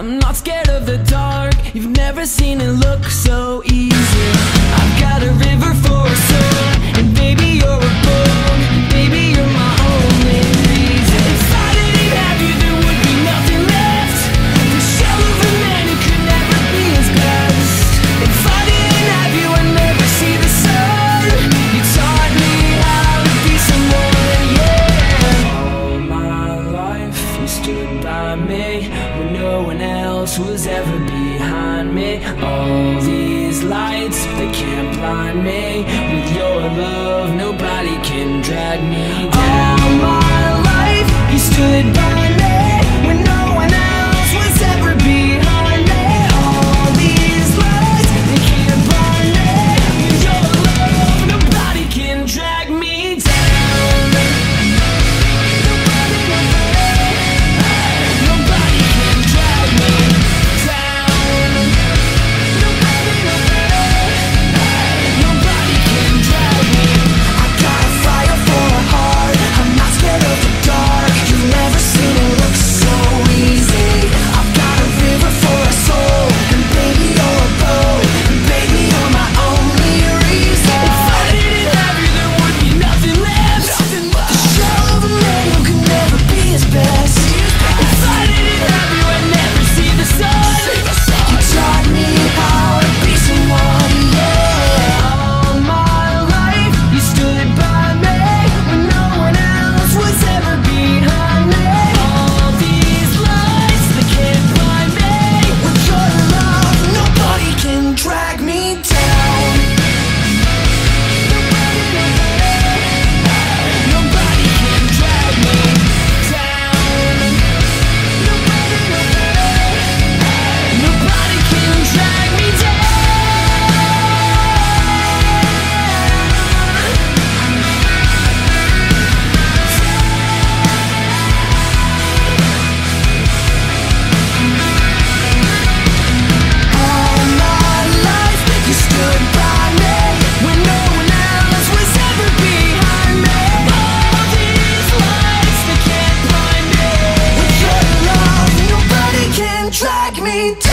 I'm not scared of the dark. You've never seen it look so easy. I've got a river for a soul, and baby you're a boat. Baby you're my only reason. If I didn't have you, there would be nothing left. The shell of a man who could never be his best. If I didn't have you, I'd never see the sun. You taught me how to be someone, yeah. All my life you stood by me when no one else was ever behind me. All these lights, they can't blind me. With your love, nobody can drag me down. All my life you stood by me when no one else was ever behind me. All these lights, they can't blind me. With your love, nobody can drag me down. Nobody can drag me down. Nobody can drag me. I got a fire for a heart. I'm not scared of the dark. You've never seen it look so easy. I've got a river for a soul, and baby you're a boat. And baby you're my only reason. If I didn't have you, there would be nothing left. The shell of a man who could never be his best. If I didn't have you, I'd never see the sun. You taught me how to be someone, yeah. All my life you stood by me when no one else was ever behind me. All these lights, they can't blind me. With your love, nobody can drag me down. Nobody can drag me down. Nobody can drag me down. All my life you stood by me when no one else was ever behind me. All these lights, they can't blind me. With your love, nobody can drag me down.